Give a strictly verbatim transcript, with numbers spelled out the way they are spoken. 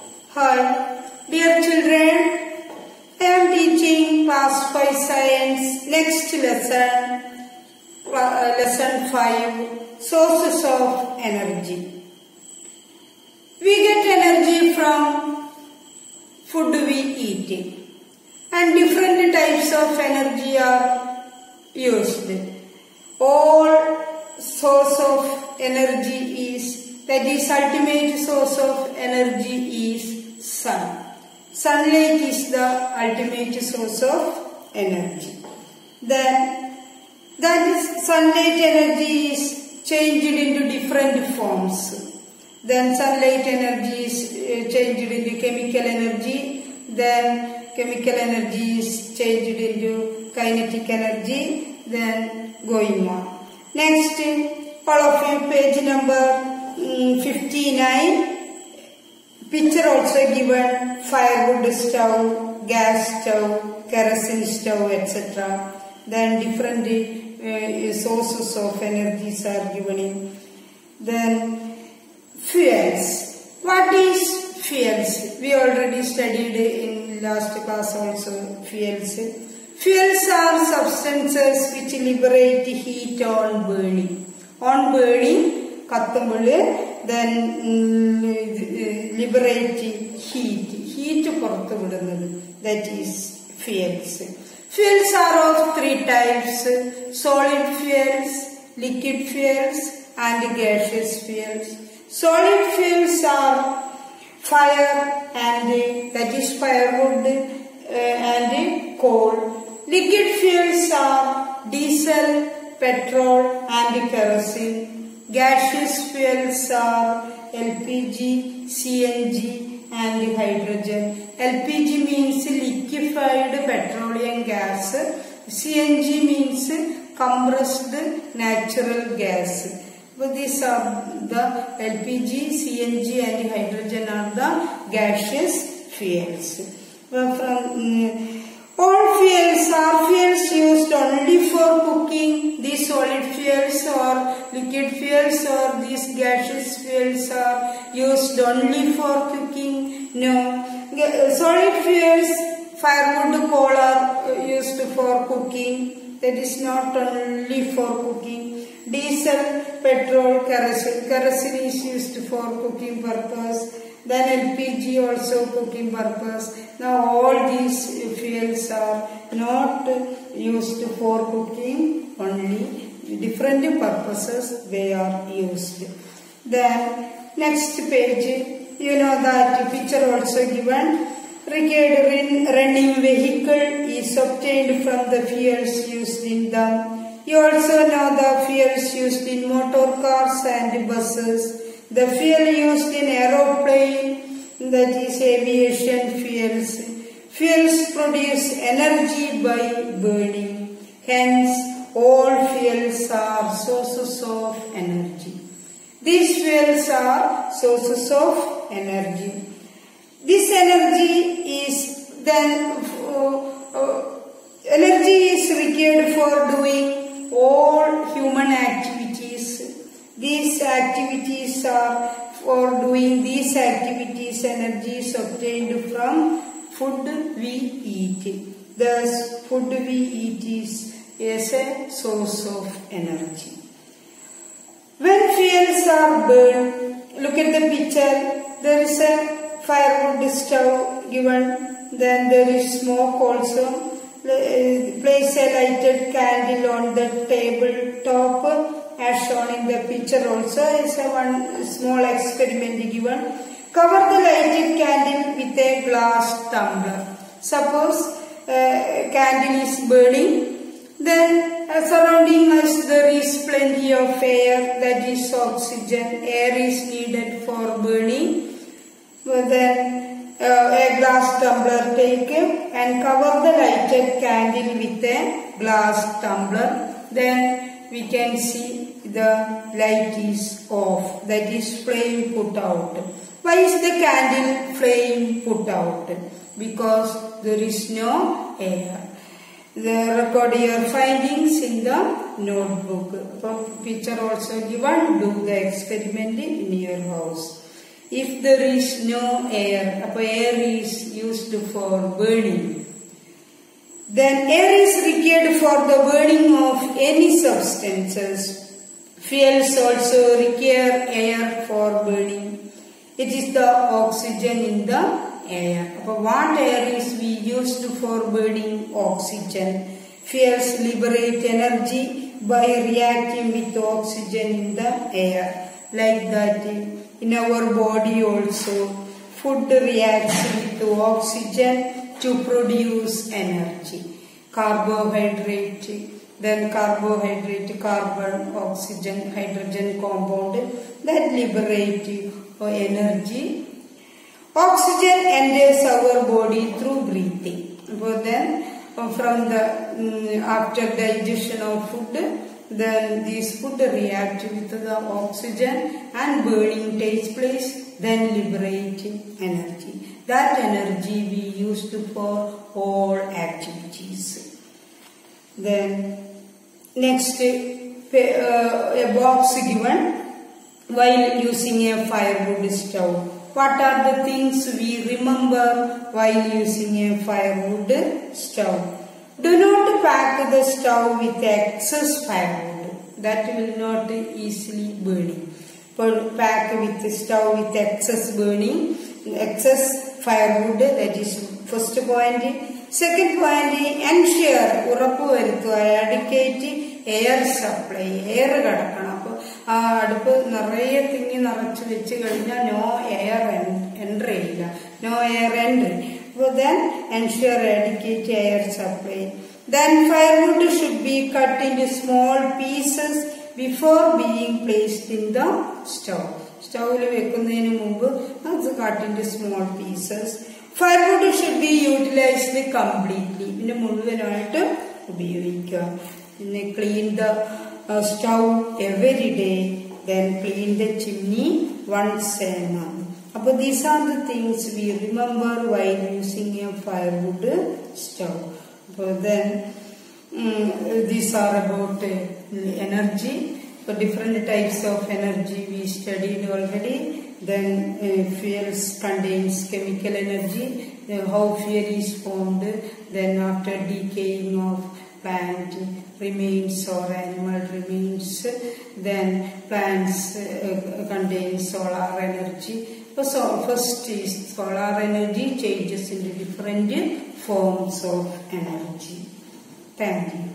Hi, dear children, I am teaching class five science. Next lesson, uh, lesson five, sources of energy. We get energy from food we eat, and different types of energy are used. All source of energy is, that is ultimate source of energy is sun. Sunlight is the ultimate source of energy. Then that is sunlight energy is changed into different forms. Then sunlight energy is uh, changed into chemical energy. Then chemical energy is changed into kinetic energy. Then going on. Next, all of you, page number um, fifty-nine. Picture also given: firewood stove, gas stove, kerosene stove, et cetera. Then different uh, sources of energies are given in. Then fuels. What is fuels? We already studied in last class also fuels. Fuels are substances which liberate heat on burning. On burning, kattumbulu, then um, liberate heat. Heat porthu vidunathu. That is fuels. Fuels are of three types: solid fuels, liquid fuels, and gaseous fuels. Solid fuels are fire and that is firewood uh, and coal. Liquid fuels are diesel, petrol and kerosene. Gaseous fuels are L P G, C N G and hydrogen. L P G means liquefied petroleum gas. C N G means compressed natural gas. But these are the L P G, C N G and hydrogen are the gaseous fuels. Well, from, um, all fuels are fuels used only for cooking. These solid fuels or liquid fuels or these gaseous fuels are used only for cooking. No. Solid fuels, firewood, coal are used for cooking. That is not only for cooking. Diesel, petrol, kerosene. Kerosene is used for cooking purpose. Then L P G also cooking purpose. Now all these fuels are not used for cooking only. Different purposes they are used. Then next page, you know that picture also given. Required running vehicle is obtained from the fuels used in them. You also know the fuels used in motor cars and buses. The fuel used in aeroplane, that is aviation fuels. Fuels produce energy by burning. Hence, all fuels are sources of energy. These fuels are sources of energy. This energy is then uh, uh, energy is required for doing all human activities. These activities are for doing these activities, energy is obtained from food we eat. Thus, food we eat is, is a source of energy. When fuels are burned, look at the picture. There is a firewood stove given. Then there is smoke also. Place a lighted candle on the table top. As shown in the picture also is a one small experiment given. Cover the lighted candle with a glass tumbler. Suppose a uh, candle is burning, then uh, surrounding us there is plenty of air, that is oxygen. Air is needed for burning. Well, then uh, a glass tumbler take and cover the lighted candle with a glass tumbler. Then we can see the light is off, that is flame put out. Why is the candle flame put out? Because there is no air. The record your findings in the notebook. Picture also given. Do the experiment in your house. if there is no air, air is used for burning. Then air is required for the burning of any substances. Fuels also require air for burning. It is the oxygen in the air. But what air is we used for burning? Oxygen. Fuels liberate energy by reacting with oxygen in the air. Like that, in our body also, food reacts with oxygen to produce energy. Carbohydrate, then carbohydrate, carbon, oxygen, hydrogen compound that liberate energy. Oxygen enters our body through breathing. But then from the after digestion of food, then this food reacts with the oxygen and burning takes place, then liberating energy. That energy we used for all activities. Then next, uh, a box given while using a firewood stove. What are the things we remember while using a firewood stove? Do not pack the stove with excess firewood. That will not easily burning. Pack with the stove with excess burning, excess firewood. That is first point. Second point, ensure ഉറപ്പ് വരുത്തുക adequate air supply, air കടക്കണം. അപ്പോൾ ആ അടുപ്പ് നിറയെ തിങ്ങി നിറച്ച് വെച്ച് കഴിഞ്ഞാൽ no air entry ഇല്ല, no air entry. So then ensure adequate air supply. Then firewood should be cut into small pieces before being placed in the stove. Stove വെക്കുന്നതിന് മുമ്പ് അത് cut into small pieces. Firewood should be utilized completely. പിന്നെ മുഴുവനായിട്ട് ഉപയോഗിക്കുക. പിന്നെ clean the uh, stove every day. Then clean the chimney once a month. But these are the things we remember while using a firewood stove. But then um, these are about uh, energy. So different types of energy we studied already. Then uh, fuels contains chemical energy, uh, how fuel is formed, then after decaying of plant remains or animal remains, then plants uh, contain solar energy. So first is solar energy changes into different forms of energy. Thank you.